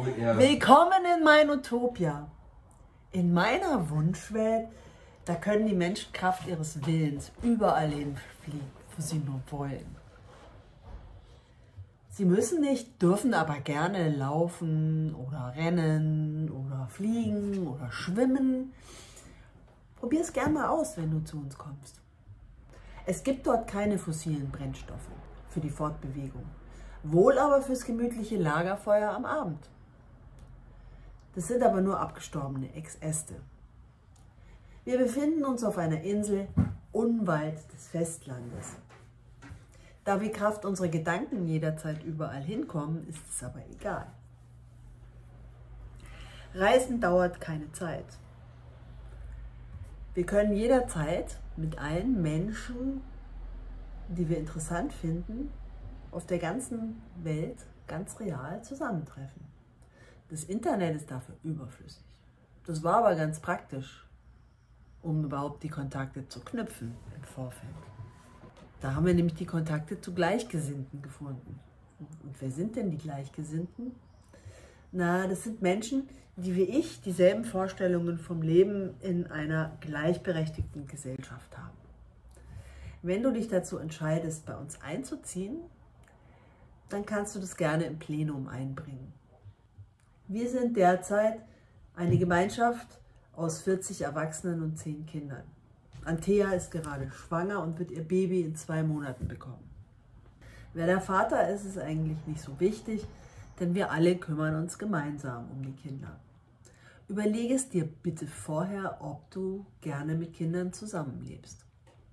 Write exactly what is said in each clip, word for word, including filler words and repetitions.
Oh, ja. Willkommen in mein Utopia. In meiner Wunschwelt, da können die Menschen Kraft ihres Willens überall hinfliegen, wo sie nur wollen. Sie müssen nicht, dürfen aber gerne laufen oder rennen oder fliegen oder schwimmen. Probier es gerne mal aus, wenn du zu uns kommst. Es gibt dort keine fossilen Brennstoffe für die Fortbewegung, wohl aber fürs gemütliche Lagerfeuer am Abend. Das sind aber nur abgestorbene Ex-Äste. Wir befinden uns auf einer Insel unweit des Festlandes. Da wir Kraft unserer Gedanken jederzeit überall hinkommen, ist es aber egal. Reisen dauert keine Zeit. Wir können jederzeit mit allen Menschen, die wir interessant finden, auf der ganzen Welt ganz real zusammentreffen. Das Internet ist dafür überflüssig. Das war aber ganz praktisch, um überhaupt die Kontakte zu knüpfen im Vorfeld. Da haben wir nämlich die Kontakte zu Gleichgesinnten gefunden. Und wer sind denn die Gleichgesinnten? Na, das sind Menschen, die wie ich dieselben Vorstellungen vom Leben in einer gleichberechtigten Gesellschaft haben. Wenn du dich dazu entscheidest, bei uns einzuziehen, dann kannst du das gerne im Plenum einbringen. Wir sind derzeit eine Gemeinschaft aus vierzig Erwachsenen und zehn Kindern. Antea ist gerade schwanger und wird ihr Baby in zwei Monaten bekommen. Wer der Vater ist, ist eigentlich nicht so wichtig, denn wir alle kümmern uns gemeinsam um die Kinder. Überlege es dir bitte vorher, ob du gerne mit Kindern zusammenlebst.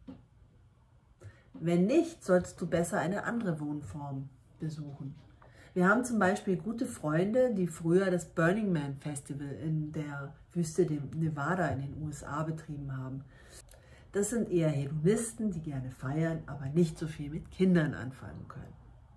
Wenn nicht, solltest du besser eine andere Wohnform besuchen. Wir haben zum Beispiel gute Freunde, die früher das Burning Man Festival in der Wüste Nevada in den U S A betrieben haben. Das sind eher Hedonisten, die gerne feiern, aber nicht so viel mit Kindern anfangen können.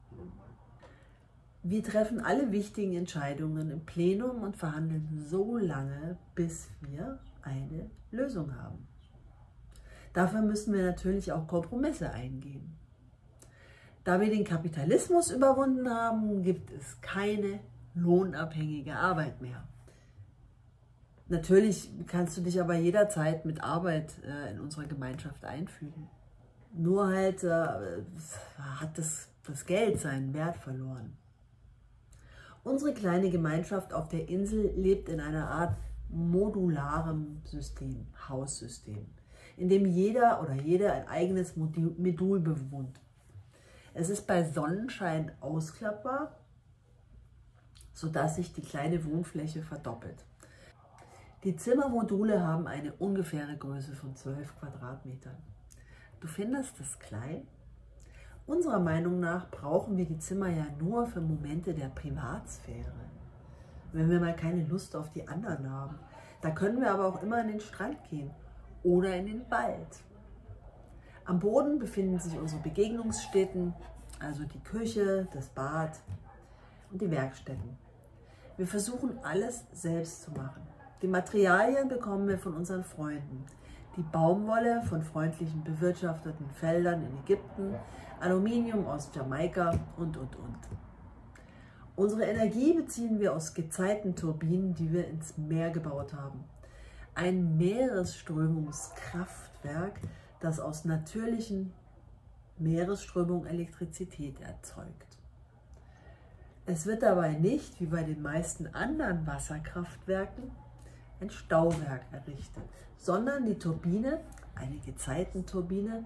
Wir treffen alle wichtigen Entscheidungen im Plenum und verhandeln so lange, bis wir eine Lösung haben. Dafür müssen wir natürlich auch Kompromisse eingehen. Da wir den Kapitalismus überwunden haben, gibt es keine lohnabhängige Arbeit mehr. Natürlich kannst du dich aber jederzeit mit Arbeit äh, in unserer Gemeinschaft einfügen. Nur halt äh, hat das, das Geld seinen Wert verloren. Unsere kleine Gemeinschaft auf der Insel lebt in einer Art modularem System, Haussystem, in dem jeder oder jede ein eigenes Modul bewohnt. Es ist bei Sonnenschein ausklappbar, sodass sich die kleine Wohnfläche verdoppelt. Die Zimmermodule haben eine ungefähre Größe von zwölf Quadratmetern. Du findest es klein? Unserer Meinung nach brauchen wir die Zimmer ja nur für Momente der Privatsphäre. Wenn wir mal keine Lust auf die anderen haben. Da können wir aber auch immer in den Strand gehen oder in den Wald. Am Boden befinden sich unsere Begegnungsstätten, also die Küche, das Bad und die Werkstätten. Wir versuchen alles selbst zu machen. Die Materialien bekommen wir von unseren Freunden. Die Baumwolle von freundlichen bewirtschafteten Feldern in Ägypten, Aluminium aus Jamaika und, und, und. Unsere Energie beziehen wir aus Gezeitenturbinen, die wir ins Meer gebaut haben. Ein Meeresströmungskraftwerk, das aus natürlichen Meeresströmungen Elektrizität erzeugt. Es wird dabei nicht, wie bei den meisten anderen Wasserkraftwerken, ein Stauwerk errichtet, sondern die Turbine, eine Gezeitenturbine,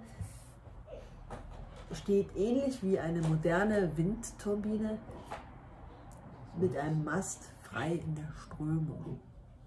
steht ähnlich wie eine moderne Windturbine mit einem Mast frei in der Strömung.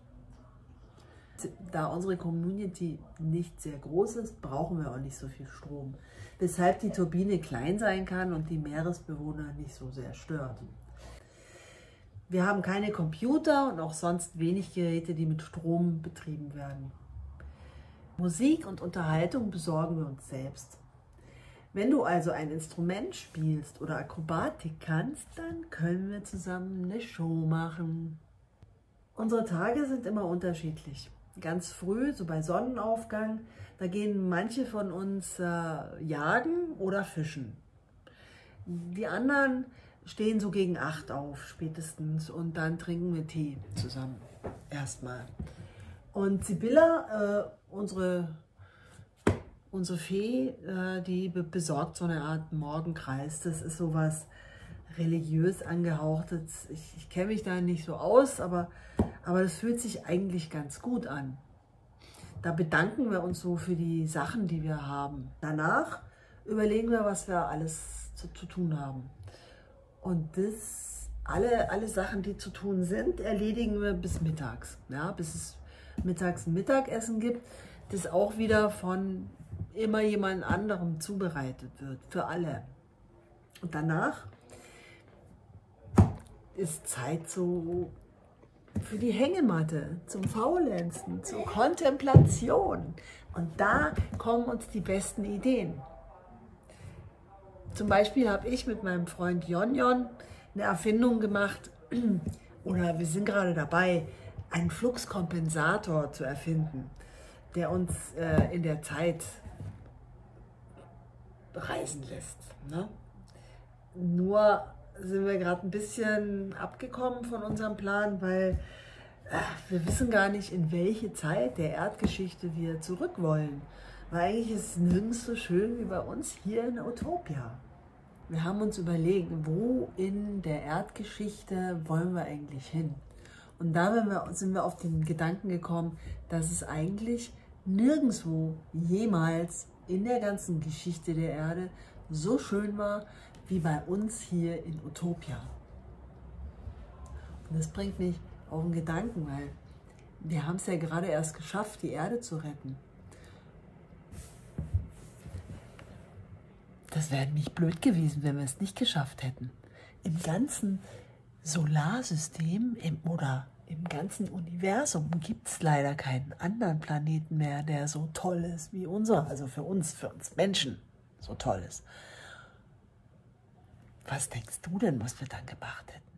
Da unsere Community nicht sehr groß ist, brauchen wir auch nicht so viel Strom, weshalb die Turbine klein sein kann und die Meeresbewohner nicht so sehr stört. Wir haben keine Computer und auch sonst wenig Geräte, die mit Strom betrieben werden. Musik und Unterhaltung besorgen wir uns selbst. Wenn du also ein Instrument spielst oder Akrobatik kannst, dann können wir zusammen eine Show machen. Unsere Tage sind immer unterschiedlich. Ganz früh, so bei Sonnenaufgang, da gehen manche von uns äh, jagen oder fischen. Die anderen stehen so gegen acht auf spätestens und dann trinken wir Tee zusammen erstmal. Und Sibylla, äh, unsere, unsere Fee, äh, die besorgt so eine Art Morgenkreis. Das ist sowas religiös angehauchtes. Ich, ich kenne mich da nicht so aus, aber, aber das fühlt sich eigentlich ganz gut an. Da bedanken wir uns so für die Sachen, die wir haben. Danach überlegen wir, was wir alles zu, zu tun haben. Und das, alle, alle Sachen, die zu tun sind, erledigen wir bis mittags. Ja, bis es mittags ein Mittagessen gibt, das auch wieder von immer jemand anderem zubereitet wird, für alle. Und danach ist Zeit so für die Hängematte, zum Faulenzen, zur Kontemplation. Und da kommen uns die besten Ideen. Zum Beispiel habe ich mit meinem Freund Jonjon eine Erfindung gemacht, oder wir sind gerade dabei, einen Fluxkompensator zu erfinden, der uns äh, in der Zeit reisen lässt. Ne? Nur sind wir gerade ein bisschen abgekommen von unserem Plan, weil äh, wir wissen gar nicht, in welche Zeit der Erdgeschichte wir zurück wollen. Weil eigentlich ist es nirgends so schön wie bei uns hier in Utopia. Wir haben uns überlegt, wo in der Erdgeschichte wollen wir eigentlich hin? Und da sind wir auf den Gedanken gekommen, dass es eigentlich nirgendwo jemals in der ganzen Geschichte der Erde so schön war, wie bei uns hier in Utopia. Und das bringt mich auf den Gedanken, weil wir haben es ja gerade erst geschafft, die Erde zu retten. Das wäre nicht blöd gewesen, wenn wir es nicht geschafft hätten. Im ganzen Solarsystem im, oder im ganzen Universum gibt es leider keinen anderen Planeten mehr, der so toll ist wie unser, also für uns, für uns Menschen so toll ist. Was denkst du denn, was wir dann gemacht hätten?